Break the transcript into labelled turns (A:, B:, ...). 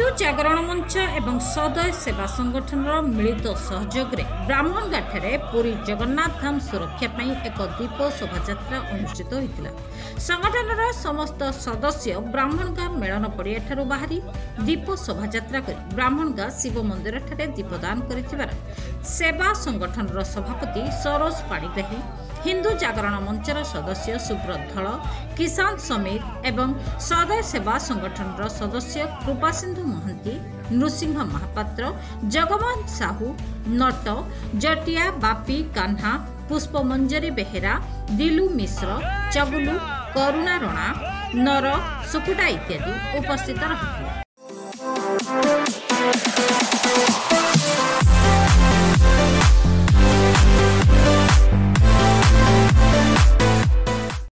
A: जागरण मंच एवं सदय सेवा संगठन मिलित सहयोग ब्राह्मणगाठारे पुरी जगन्नाथ धाम सुरक्षा पाई एक दीप शोभायात्रा अनुष्ठित होता। संगठन समस्त सदस्य ब्राह्मणगाँ मेलन पड़िया बाहरी दीप शोभायात्रा कर ब्राह्मणगाँ शिव मंदिर ठारे दीपदान कर सेवा संगठन सभापति सरोज पाणिग्राही, हिंदू जागरण मंचर सदस्य सुब्रत धल, किसान समीर एवं सदय सेवा संगठन सदस्य कृपासिंधु महंती, नृसिंह महापात्र, जगमोहन साहू, नट, जटिया, बापी, कान्हा, पुष्पमंजरी बेहेरा, दिलू मिश्र, चबुलू, करुणा रणा, नर, सुकुटा इत्यादि उपस्थित रहिଥିଲେ।